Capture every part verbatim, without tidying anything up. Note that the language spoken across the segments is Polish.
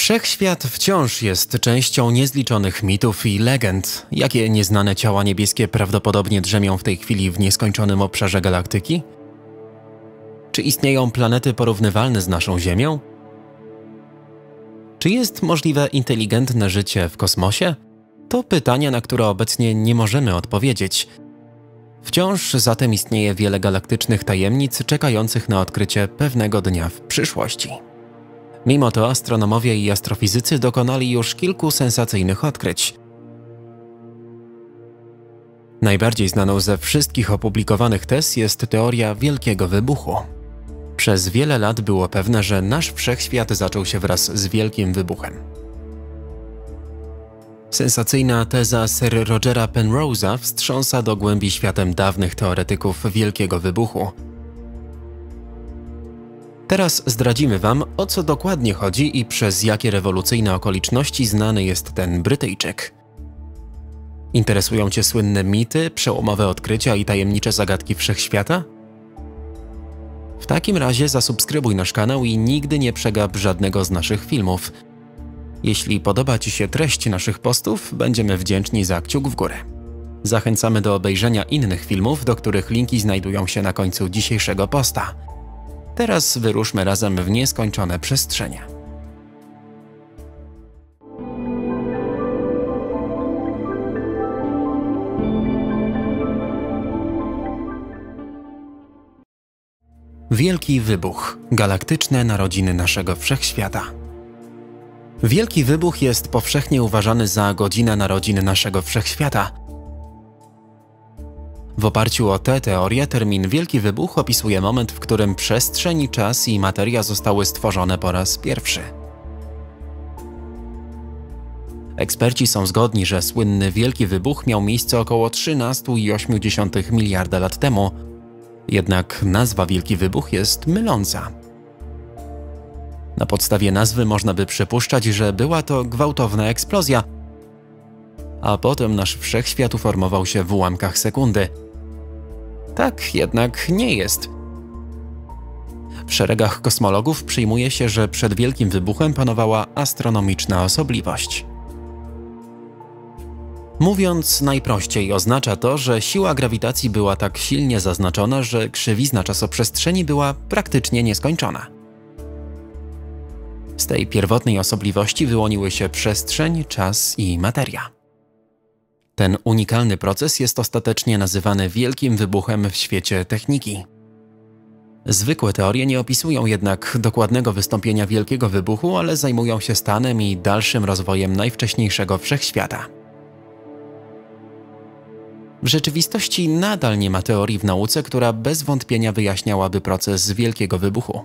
Wszechświat wciąż jest częścią niezliczonych mitów i legend. Jakie nieznane ciała niebieskie prawdopodobnie drzemią w tej chwili w nieskończonym obszarze galaktyki? Czy istnieją planety porównywalne z naszą Ziemią? Czy jest możliwe inteligentne życie w kosmosie? To pytania, na które obecnie nie możemy odpowiedzieć. Wciąż zatem istnieje wiele galaktycznych tajemnic czekających na odkrycie pewnego dnia w przyszłości. Mimo to astronomowie i astrofizycy dokonali już kilku sensacyjnych odkryć. Najbardziej znaną ze wszystkich opublikowanych tez jest teoria Wielkiego Wybuchu. Przez wiele lat było pewne, że nasz wszechświat zaczął się wraz z Wielkim Wybuchem. Sensacyjna teza Sir Rogera Penrose'a wstrząsa do głębi światem dawnych teoretyków Wielkiego Wybuchu. Teraz zdradzimy Wam, o co dokładnie chodzi i przez jakie rewolucyjne okoliczności znany jest ten Brytyjczyk. Interesują Cię słynne mity, przełomowe odkrycia i tajemnicze zagadki wszechświata? W takim razie zasubskrybuj nasz kanał i nigdy nie przegap żadnego z naszych filmów. Jeśli podoba Ci się treść naszych postów, będziemy wdzięczni za kciuk w górę. Zachęcamy do obejrzenia innych filmów, do których linki znajdują się na końcu dzisiejszego posta. Teraz wyruszmy razem w nieskończone przestrzenie. Wielki Wybuch – galaktyczne narodziny naszego wszechświata. Wielki Wybuch jest powszechnie uważany za godzinę narodzin naszego wszechświata. W oparciu o tę teorię termin Wielki Wybuch opisuje moment, w którym przestrzeń, czas i materia zostały stworzone po raz pierwszy. Eksperci są zgodni, że słynny Wielki Wybuch miał miejsce około trzynaście przecinek osiem miliarda lat temu, jednak nazwa Wielki Wybuch jest myląca. Na podstawie nazwy można by przypuszczać, że była to gwałtowna eksplozja, a potem nasz wszechświat uformował się w ułamkach sekundy. Tak jednak nie jest. W szeregach kosmologów przyjmuje się, że przed Wielkim Wybuchem panowała astronomiczna osobliwość. Mówiąc najprościej, oznacza to, że siła grawitacji była tak silnie zaznaczona, że krzywizna czasoprzestrzeni była praktycznie nieskończona. Z tej pierwotnej osobliwości wyłoniły się przestrzeń, czas i materia. Ten unikalny proces jest ostatecznie nazywany Wielkim Wybuchem w świecie techniki. Zwykłe teorie nie opisują jednak dokładnego wystąpienia Wielkiego Wybuchu, ale zajmują się stanem i dalszym rozwojem najwcześniejszego wszechświata. W rzeczywistości nadal nie ma teorii w nauce, która bez wątpienia wyjaśniałaby proces Wielkiego Wybuchu.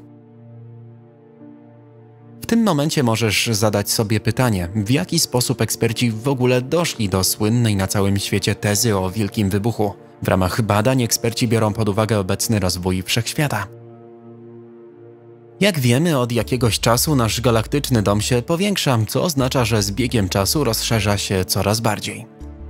W tym momencie możesz zadać sobie pytanie, w jaki sposób eksperci w ogóle doszli do słynnej na całym świecie tezy o Wielkim Wybuchu. W ramach badań eksperci biorą pod uwagę obecny rozwój wszechświata. Jak wiemy, od jakiegoś czasu nasz galaktyczny dom się powiększa, co oznacza, że z biegiem czasu rozszerza się coraz bardziej.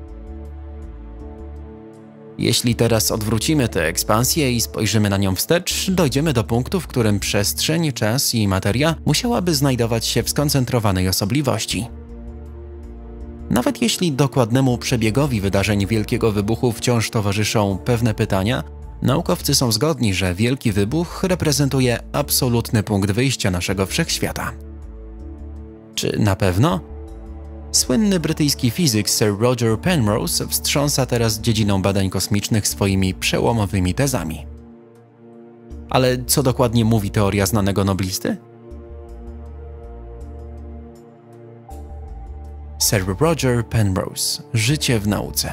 Jeśli teraz odwrócimy tę ekspansję i spojrzymy na nią wstecz, dojdziemy do punktu, w którym przestrzeń, czas i materia musiałaby znajdować się w skoncentrowanej osobliwości. Nawet jeśli dokładnemu przebiegowi wydarzeń Wielkiego Wybuchu wciąż towarzyszą pewne pytania, naukowcy są zgodni, że Wielki Wybuch reprezentuje absolutny punkt wyjścia naszego wszechświata. Czy na pewno? Słynny brytyjski fizyk Sir Roger Penrose wstrząsa teraz dziedziną badań kosmicznych swoimi przełomowymi tezami. Ale co dokładnie mówi teoria znanego noblisty? Sir Roger Penrose – życie w nauce.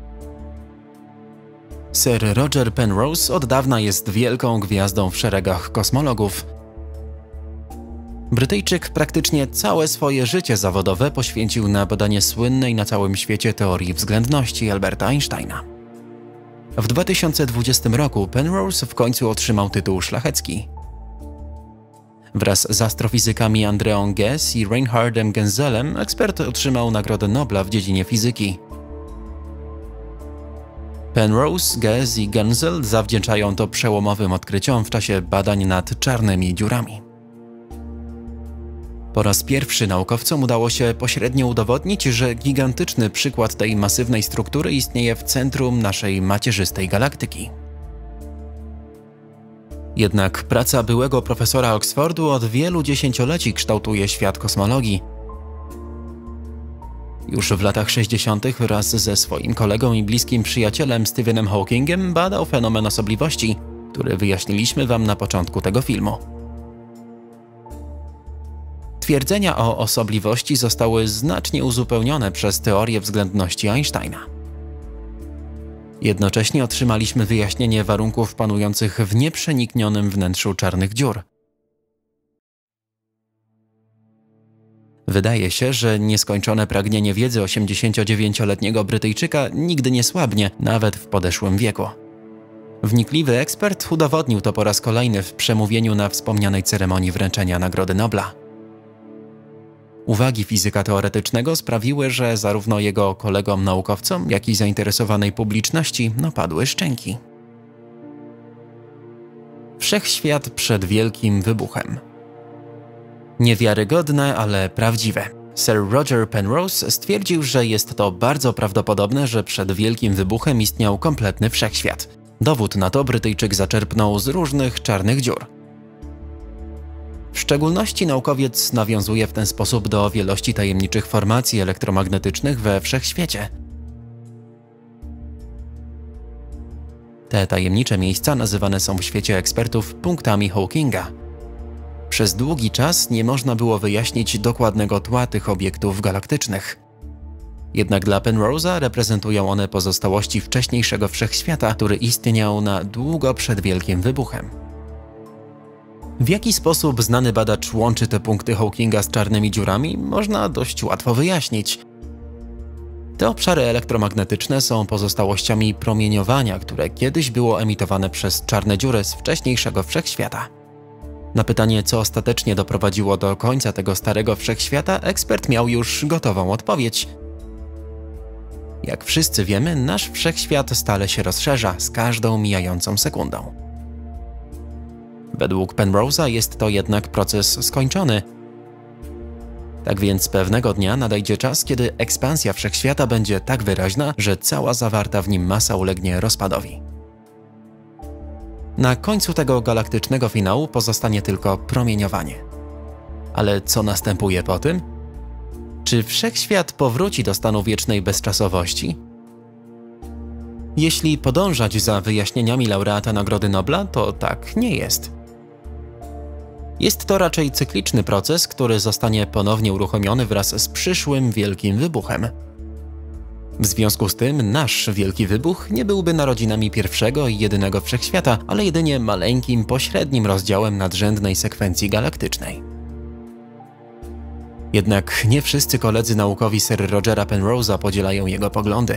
Sir Roger Penrose od dawna jest wielką gwiazdą w szeregach kosmologów. Brytyjczyk praktycznie całe swoje życie zawodowe poświęcił na badanie słynnej na całym świecie teorii względności Alberta Einsteina. W dwa tysiące dwudziestym roku Penrose w końcu otrzymał tytuł szlachecki. Wraz z astrofizykami Andreą Ghez i Reinhardem Genzelem ekspert otrzymał Nagrodę Nobla w dziedzinie fizyki. Penrose, Ghez i Genzel zawdzięczają to przełomowym odkryciom w czasie badań nad czarnymi dziurami. Po raz pierwszy naukowcom udało się pośrednio udowodnić, że gigantyczny przykład tej masywnej struktury istnieje w centrum naszej macierzystej galaktyki. Jednak praca byłego profesora Oxfordu od wielu dziesięcioleci kształtuje świat kosmologii. Już w latach sześćdziesiątych wraz ze swoim kolegą i bliskim przyjacielem Stephenem Hawkingiem badał fenomen osobliwości, który wyjaśniliśmy Wam na początku tego filmu. Twierdzenia o osobliwości zostały znacznie uzupełnione przez teorię względności Einsteina. Jednocześnie otrzymaliśmy wyjaśnienie warunków panujących w nieprzeniknionym wnętrzu czarnych dziur. Wydaje się, że nieskończone pragnienie wiedzy osiemdziesięciodziewięcioletniego Brytyjczyka nigdy nie słabnie, nawet w podeszłym wieku. Wnikliwy ekspert udowodnił to po raz kolejny w przemówieniu na wspomnianej ceremonii wręczenia Nagrody Nobla. Uwagi fizyka teoretycznego sprawiły, że zarówno jego kolegom naukowcom, jak i zainteresowanej publiczności napadły szczęki. Wszechświat przed wielkim wybuchem. Niewiarygodne, ale prawdziwe. Sir Roger Penrose stwierdził, że jest to bardzo prawdopodobne, że przed wielkim wybuchem istniał kompletny wszechświat. Dowód na to Brytyjczyk zaczerpnął z różnych czarnych dziur. W szczególności naukowiec nawiązuje w ten sposób do wielości tajemniczych formacji elektromagnetycznych we wszechświecie. Te tajemnicze miejsca nazywane są w świecie ekspertów punktami Hawkinga. Przez długi czas nie można było wyjaśnić dokładnego tła tych obiektów galaktycznych. Jednak dla Penrose'a reprezentują one pozostałości wcześniejszego wszechświata, który istniał na długo przed wielkim wybuchem. W jaki sposób znany badacz łączy te punkty Hawkinga z czarnymi dziurami, można dość łatwo wyjaśnić. Te obszary elektromagnetyczne są pozostałościami promieniowania, które kiedyś było emitowane przez czarne dziury z wcześniejszego wszechświata. Na pytanie, co ostatecznie doprowadziło do końca tego starego wszechświata, ekspert miał już gotową odpowiedź. Jak wszyscy wiemy, nasz wszechświat stale się rozszerza z każdą mijającą sekundą. Według Penrose'a jest to jednak proces skończony. Tak więc pewnego dnia nadejdzie czas, kiedy ekspansja wszechświata będzie tak wyraźna, że cała zawarta w nim masa ulegnie rozpadowi. Na końcu tego galaktycznego finału pozostanie tylko promieniowanie. Ale co następuje po tym? Czy wszechświat powróci do stanu wiecznej bezczasowości? Jeśli podążać za wyjaśnieniami laureata Nagrody Nobla, to tak nie jest. Jest to raczej cykliczny proces, który zostanie ponownie uruchomiony wraz z przyszłym wielkim wybuchem. W związku z tym nasz wielki wybuch nie byłby narodzinami pierwszego i jedynego wszechświata, ale jedynie maleńkim, pośrednim rozdziałem nadrzędnej sekwencji galaktycznej. Jednak nie wszyscy koledzy naukowi Sir Rogera Penrose'a podzielają jego poglądy.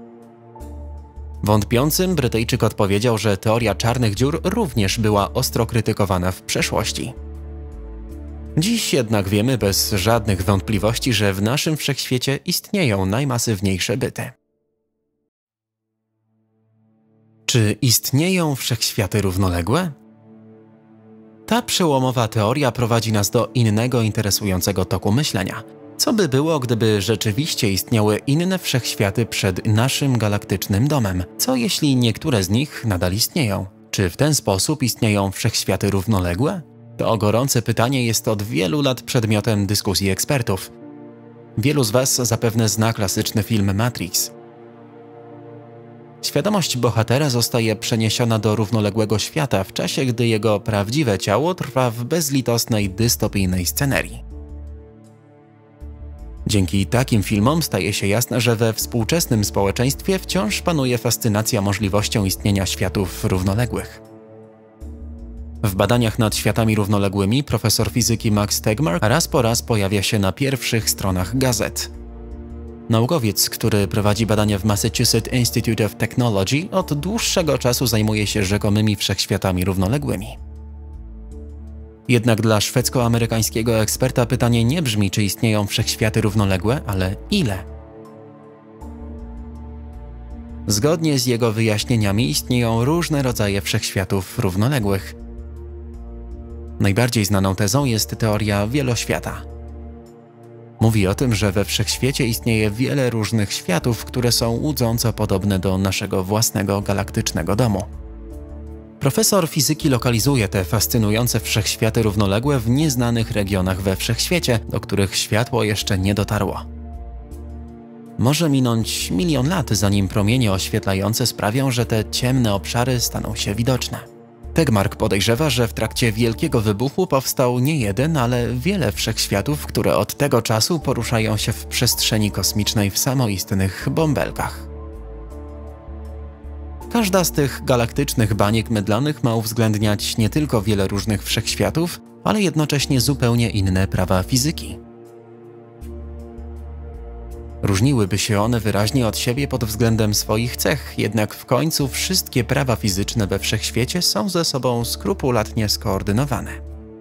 Wątpiącym Brytyjczyk odpowiedział, że teoria czarnych dziur również była ostro krytykowana w przeszłości. Dziś jednak wiemy bez żadnych wątpliwości, że w naszym wszechświecie istnieją najmasywniejsze byty. Czy istnieją wszechświaty równoległe? Ta przełomowa teoria prowadzi nas do innego interesującego toku myślenia. Co by było, gdyby rzeczywiście istniały inne wszechświaty przed naszym galaktycznym domem? Co jeśli niektóre z nich nadal istnieją? Czy w ten sposób istnieją wszechświaty równoległe? To gorące pytanie jest od wielu lat przedmiotem dyskusji ekspertów. Wielu z Was zapewne zna klasyczny film Matrix. Świadomość bohatera zostaje przeniesiona do równoległego świata w czasie, gdy jego prawdziwe ciało trwa w bezlitosnej, dystopijnej scenerii. Dzięki takim filmom staje się jasne, że we współczesnym społeczeństwie wciąż panuje fascynacja możliwością istnienia światów równoległych. W badaniach nad światami równoległymi profesor fizyki Max Tegmark raz po raz pojawia się na pierwszych stronach gazet. Naukowiec, który prowadzi badania w Massachusetts Institute of Technology, od dłuższego czasu zajmuje się rzekomymi wszechświatami równoległymi. Jednak dla szwedzko-amerykańskiego eksperta pytanie nie brzmi, czy istnieją wszechświaty równoległe, ale ile? Zgodnie z jego wyjaśnieniami istnieją różne rodzaje wszechświatów równoległych. Najbardziej znaną tezą jest teoria wieloświata. Mówi o tym, że we wszechświecie istnieje wiele różnych światów, które są łudząco podobne do naszego własnego galaktycznego domu. Profesor fizyki lokalizuje te fascynujące wszechświaty równoległe w nieznanych regionach we wszechświecie, do których światło jeszcze nie dotarło. Może minąć milion lat, zanim promienie oświetlające sprawią, że te ciemne obszary staną się widoczne. Tegmark podejrzewa, że w trakcie Wielkiego Wybuchu powstał nie jeden, ale wiele wszechświatów, które od tego czasu poruszają się w przestrzeni kosmicznej w samoistnych bąbelkach. Każda z tych galaktycznych baniek mydlanych ma uwzględniać nie tylko wiele różnych wszechświatów, ale jednocześnie zupełnie inne prawa fizyki. Różniłyby się one wyraźnie od siebie pod względem swoich cech, jednak w końcu wszystkie prawa fizyczne we wszechświecie są ze sobą skrupulatnie skoordynowane.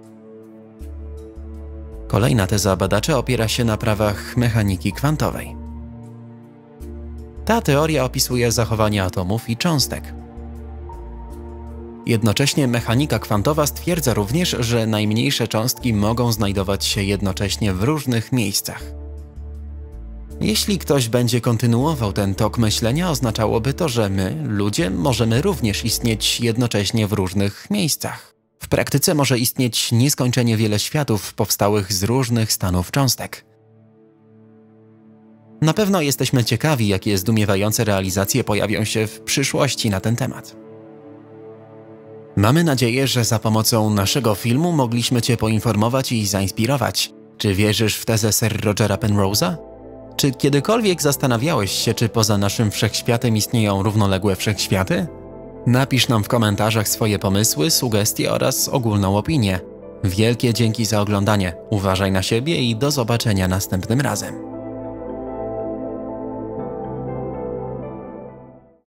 Kolejna teza badaczy opiera się na prawach mechaniki kwantowej. Ta teoria opisuje zachowanie atomów i cząstek. Jednocześnie mechanika kwantowa stwierdza również, że najmniejsze cząstki mogą znajdować się jednocześnie w różnych miejscach. Jeśli ktoś będzie kontynuował ten tok myślenia, oznaczałoby to, że my, ludzie, możemy również istnieć jednocześnie w różnych miejscach. W praktyce może istnieć nieskończenie wiele światów powstałych z różnych stanów cząstek. Na pewno jesteśmy ciekawi, jakie zdumiewające realizacje pojawią się w przyszłości na ten temat. Mamy nadzieję, że za pomocą naszego filmu mogliśmy Cię poinformować i zainspirować. Czy wierzysz w tezę Sir Rogera Penrose'a? Czy kiedykolwiek zastanawiałeś się, czy poza naszym wszechświatem istnieją równoległe wszechświaty? Napisz nam w komentarzach swoje pomysły, sugestie oraz ogólną opinię. Wielkie dzięki za oglądanie, uważaj na siebie i do zobaczenia następnym razem.